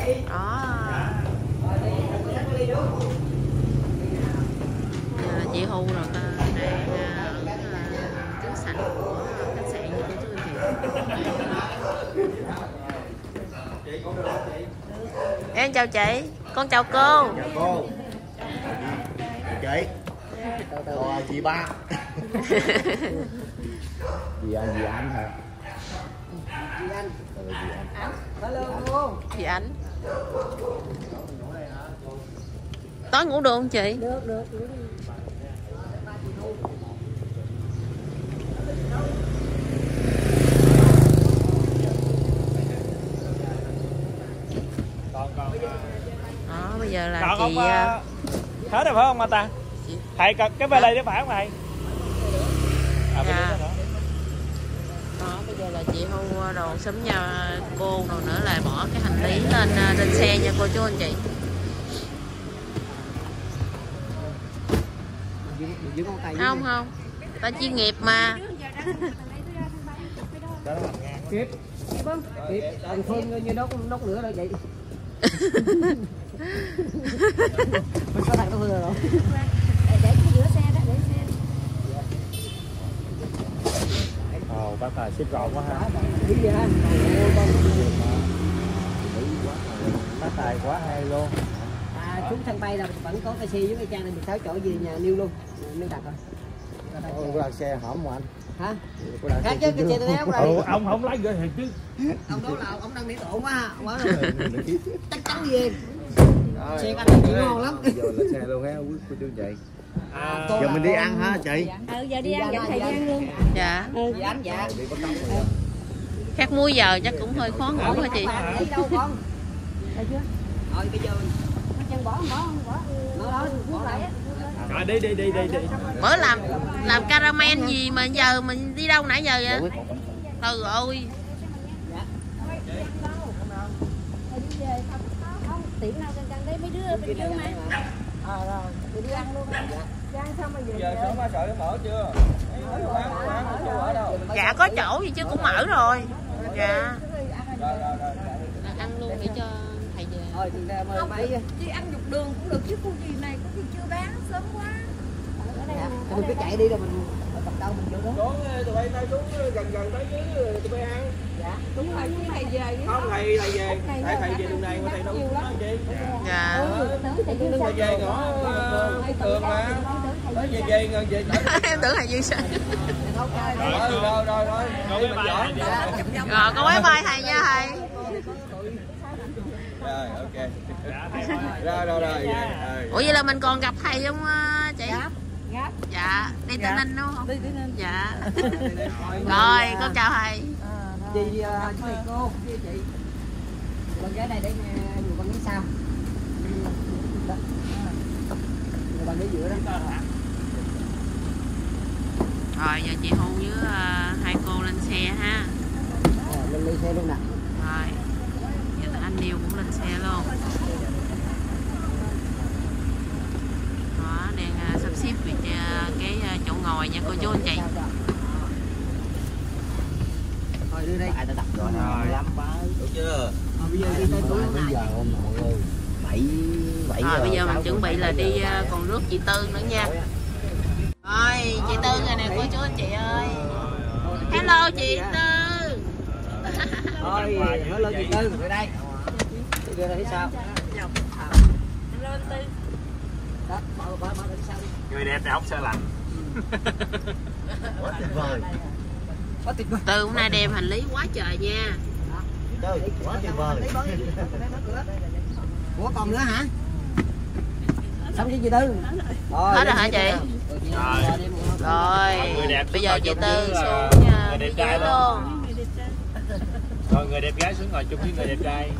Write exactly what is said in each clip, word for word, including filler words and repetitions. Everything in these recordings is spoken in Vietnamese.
Giờ chị Hu rồi đang ở trước sảnh của khách sạn như cô chú anh chị. Em chào chị, con chào cô. Chào cô. Chị. Ờ, chị ba. Dì anh, dì anh hả? Dì anh. Ờ, dì anh. Hello cô. Dì anh. Tối ngủ được không chị? Được, được, được. Còn còn đó bây giờ là còn chị không, uh, hết rồi phải không anh ta? Chị... thầy cái về đây để phải không thầy? À, dạ. Đó bây giờ là chị Hu đồ sớm nha cô, rồi nữa là bỏ cái hành lý lên lên xe nha cô chú anh chị. Không không, ta chuyên nghiệp mà. Kịp, kịp, còn Phương như đốt đốt lửa rồi vậy. Mình có thằng nó vừa rồi. Để để cái giữa xe đó, để xe. Ồ, bác tài xếp gọn quá ha. Đi về ha. Bác tài quá hay luôn. À, xuống sân bay là vẫn có cái xe với cái trang này mười sáu chỗ về nhà nêu luôn. Nêu đặt rồi. Có đặt xe hỏng mà anh. Hả? Khác chứ cái xe tôi đéo đây. Ừ, ông không lấy rồi thiệt chứ. Ông đó là ông đang đi tổn quá ha. Ông nói rồi. Chắc chắn về. Xe anh chị ngon lắm. Giờ là xe luôn ha, quý cô chú chị. À, giờ mình đi ăn hả chị? Ừ, giờ đi ăn, dẫn thầy đi ăn luôn. Dạ. Ừ, dạ anh dạ. Khác múi giờ chắc cũng hơi khó ngủ hả chị? Đi đâu con? Đây chưa? Rồi bây giờ chân bỏ không bỏ không bỏ. Nó đó, cuốn lại á. À, đi đi đi đi đi. Bữa làm làm caramel gì mà giờ mình đi đâu nãy giờ vậy? Trời ơi. Tiệm nào gần gần đây mấy đứa bên Dương mà. Ờ rồi, đi đi ăn luôn. Đi ăn xong rồi về. Giờ sớm ba sợi mở chưa? Ở đâu? Dạ có chỗ gì chứ cũng mở rồi. Dạ. Ăn luôn để cho thầy về. Thôi thì mời mấy đi ăn nhục đường cũng được chứ khu gì này có khi chưa bán sớm quá. Mình cứ chạy đi rồi mình tập đâu mình vô đó. Xuống tụi bay nay xuống gần gần tới dưới tụi bay ăn. Dạ. Đúng rồi, chứ thầy về. Không thầy thầy về. Thầy thầy về đường này mà thầy đâu có nói chi. Dạ. Thầy về ngõ tường mà. Nói về về về về. Em tưởng thầy Dương sao. Rồi rồi rồi rồi. Rồi mình dọn. Rồi có máy bay thầy nha thầy. Rồi ok. Rồi rồi rồi. Ủa vậy là mình còn gặp thầy không chị? Gáp. Dạ, đi Tây Ninh đúng không? Đi Tây Ninh. Dạ. Rồi, con chào thầy. Chị chú thầy cô, chị chị. Con gái này để dù con biết sao. Con để giữa đó. Rồi giờ chị Hu với uh, hai cô lên xe ha. Rồi, lên lên xe luôn nè. Rồi. Giờ anh Niêu cũng lên xe luôn. Đó, đang uh, sắp xếp việc uh, cái uh, chỗ ngồi nha cô chú anh chị. Rồi đưa đây. Ai đã đặt rồi lắm bá. Được chưa? Rồi bây giờ đi tới tối bây giờ ông nội ơi. bảy bảy Rồi bây giờ mình chuẩn bị là đi uh, còn rước chị Tư nữa nha. Rồi chị Tư rồi nè cô chú anh chị ơi. Hello chị Tư. Rồi, hello chị Tư, về đây. Chị đưa đây sao? Hello anh Tư. Đó, bỏ bỏ bỏ đi sao đi. Người đẹp thì không sợ lạnh. Quá tuyệt vời. Quá tuyệt vời. Tư hôm nay đem hành lý quá trời nha. Trời, quá tuyệt vời. Ủa còn nữa hả? Xong chưa chị Tư? Rồi, hết rồi hả chị? Rồi. Rồi. Người đẹp Bây giờ chị Tư xuống xuống nha. người đẹp Dưới trai luôn. Rồi người đẹp gái xuống ngồi chung với người đẹp trai.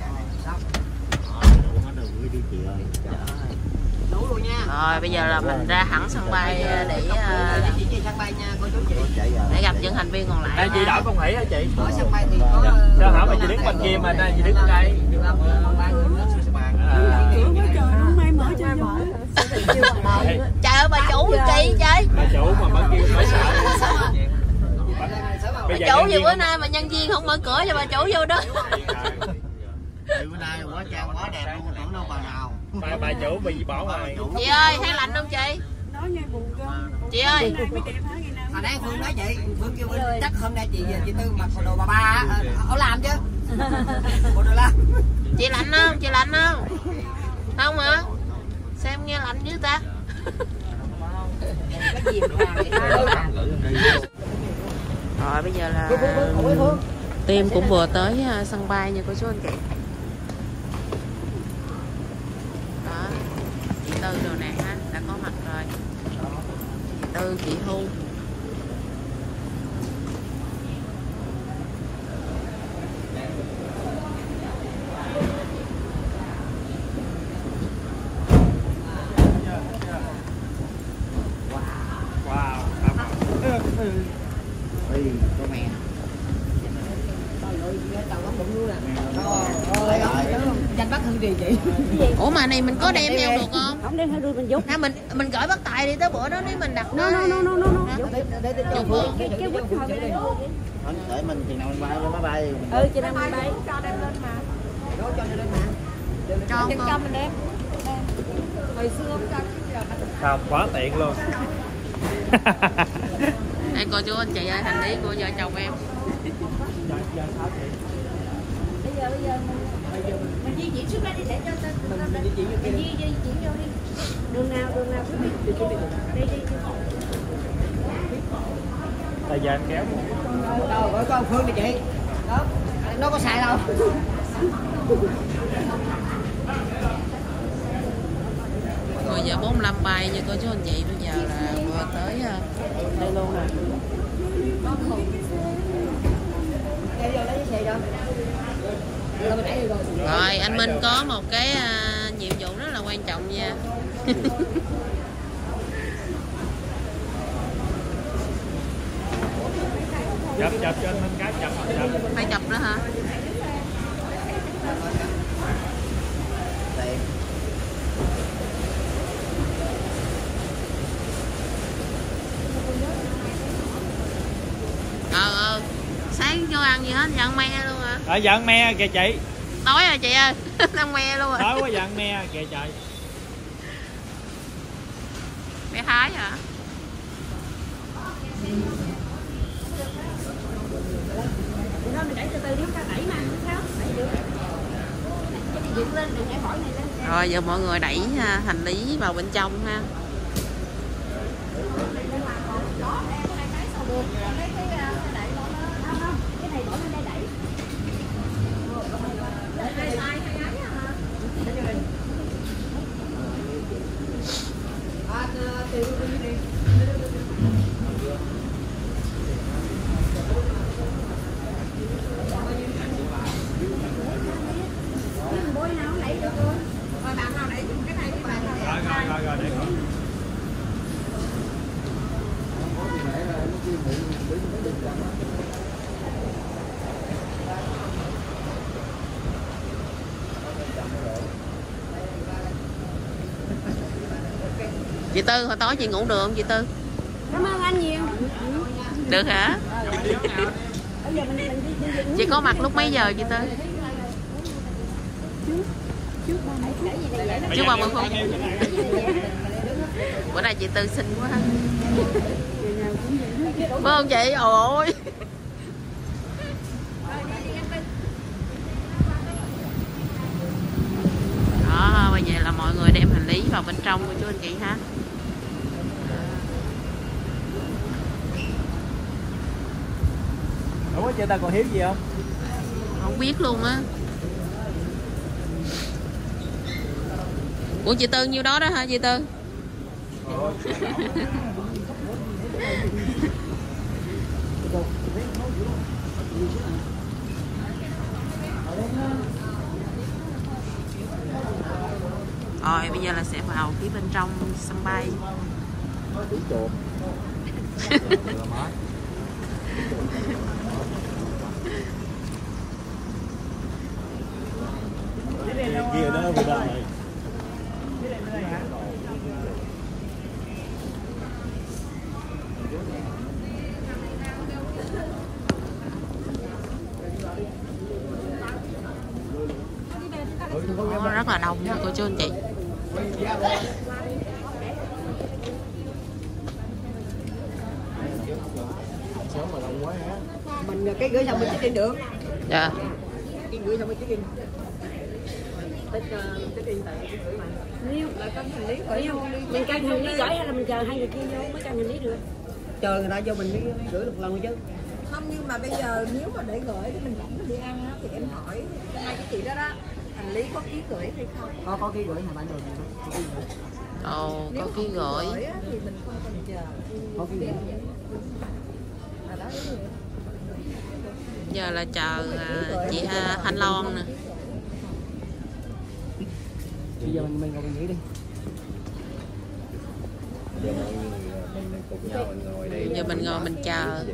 Đủ luôn nha. Rồi bây giờ là mình ra hẳn sân bay để Chị đi sân bay nha cô chú chị. để gặp những thành viên còn lại. Đây chị đỡ con Hỷ hả chị? Ở sân bay thì có Sao hả mà chị đứng bên kia mà đây chị đứng bên đây. ba người nữa xuống sân bay. Trời ơi bà chủ kỳ trời. Bà chủ mà bà kia phải sợ. Bà chủ gì bữa nay mà nhân viên không mở cửa cho bà chủ vô đó. bữa nay quá trang quá đẹp luôn, tưởng đâu bà nào. Bà bà chủ bị bỏ ngoài. Chị ơi, thấy lạnh không chị? Nói nghe buồn không? Chị ơi. Hồi nãy Phương nói chị, Phương kêu chắc hôm nay chị chị Tư mặc đồ bà ba ở làm chứ. Bộ đồ làm. Chị lạnh không? Chị lạnh không? Không hả? Xem nghe lạnh dữ ta. Rồi bây giờ là team cũng vừa tới sân bay nha cô chú anh chị. Đó, chị Tư đồ nè ha, đã có mặt rồi. Chị Tư, chị Thu. Ê, có mè. Danh bắt hương gì chị? Ủa mà này mình có đem theo được không? Không đem theo đuôi mình giúp. Ha, mình mình gửi bắt tài đi tới bữa đó nếu mình đặt No no no no no no. Chụp không? Cái cái quýt hồi đây. Để mình chừng nào mình bay lên máy bay. Ừ, chị đang bay cho đem lên mà. Đó cho lên mà. Cho Cho con. mình đem. Hồi xưa không cho giờ Không, quá tiện luôn. Đây cô chú anh chị ơi, hành lý của vợ chồng em. bây giờ bây giờ mình mình di chuyển xuống đây đi để cho mình mình di chuyển mình di di chuyển vô đi. Đường nào đường nào cũng đi. Đây đi. Tại giờ anh kéo. Đâu gọi con Phương đi chị. Đó. Nó có xài đâu. mười giờ bốn mươi lăm bay nha cô chú anh chị, bây giờ là vừa tới đây luôn nè. Rồi anh Minh có một cái uh, nhiệm vụ rất là quan trọng nha. Chập chập cho anh Minh cái chập chập. Phải chụp đó hả? Đây. Ờ ờ sáng chưa ăn gì hết, dặn me luôn hả? Ở dặn me kìa chị. Tối rồi chị ơi. Ăn me luôn rồi. Tối quá dặn me kìa trời. Me Thái hả? Thôi mình đẩy từ từ đi, ta đẩy mà sao? Đẩy được. Cái này dựng lên, đừng nhảy khỏi này lên. Rồi giờ mọi người đẩy ha, hành lý vào bên trong ha. Đó, em hai cái sao được. Lấy cái đẩy bỏ lên. Không không, cái này bỏ lên đây đẩy. Đẩy hai hai cái hả? À, tiền đi đi. Bôi nào đẩy được rồi. Rồi bạn nào đẩy cái này đi bạn nào. Rồi rồi rồi rồi để con. Chị Tư, hồi tối chị ngủ được không chị Tư? Cảm ơn anh nhiều. Được hả? Bây giờ mình mình đi đi. Chị có mặt lúc mấy giờ chị Tư? Trước ba mươi phút. Bữa nay chị Tư xinh quá. Phải không chị? Ôi. Đó, bây giờ là mọi người đem hành lý vào bên trong của chú anh chị ha. Ủa chị ta còn hiếu gì không? Không biết luôn á. Ủa chị Tư nhiêu đó đó hả chị Tư? Rồi bây giờ là sẽ vào phía bên trong sân bay. Kia đó vừa đây. Đó, rất là đông nha cô chú anh chị. Mình cái gửi xong mình check in được. Dạ. Cái gửi xong mình check in. Check in tại cái gửi mà. Nếu là cân hành lý gửi không? Mình cân hành lý gửi hay là mình chờ hai người kia vô mới cân hành lý được? Chờ người ta vô mình mới gửi một lần chứ. Không, nhưng mà bây giờ nếu mà để gửi thì mình vẫn đi ăn á, thì em hỏi hai cái chị đó đó, hành lý có ký gửi hay không? Có có ký gửi nhà bạn rồi. Ồ, có ký gửi. Gửi á, thì mình không cần chờ. Có ký gửi. À, đó, Giờ là chờ à, chị ha, Thanh Loan nè. Bây giờ mình mình ngồi mình nghỉ đi. Giờ mọi người mình cùng nhau mình ngồi đây. Giờ mình ngồi mình chờ.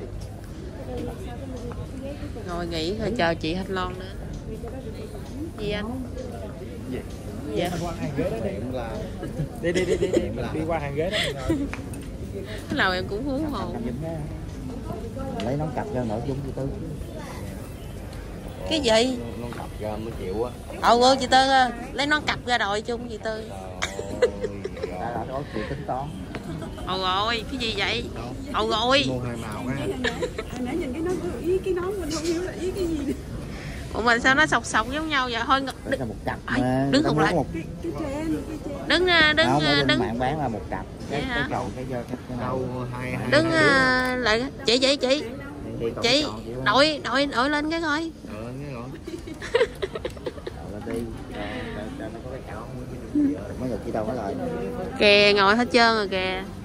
Ngồi nghỉ thôi chờ chị Thanh Loan nữa. Gì anh? Gì? Dạ. Qua hàng ghế đó đi. Điểm là Đi đi đi đi đi. Đi qua hàng ghế đó mình ngồi. Cái nào em cũng hú hồn. lấy nón cặp ra nội dung chị Tư. Cái gì? Nón cặp ra mới chịu á. Ồ ơi chị Tư ơi, lấy nón cặp ra đội chung chị Tư. Đã là có chị tính toán. Ồ rồi, cái gì vậy? Ồ rồi. Mua hai màu ha. hồi nãy nhìn cái nón ý cái nón mình không hiểu là ý cái gì. Ủa mình sao nó sọc sọc giống nhau vậy? Thôi Đấy đứng, là một cặp Ai, mà. đứng Ta cùng muốn lại. một Cái cái trên, cái trên. đứng à, đứng không, à, ở trên đứng mạng bán là một cặp. Cái Vậy cái hả? chọn cái cái cái đâu hai hai. đứng à, lại chị chị chị Đi, còn chị chọn chị đội đội đội lên cái coi. Ờ, nghe rồi. Rồi lên đi. Cho cho cho nó có cái cạo. Mấy người chị đâu có rồi. Kìa ngồi hết trơn rồi kìa.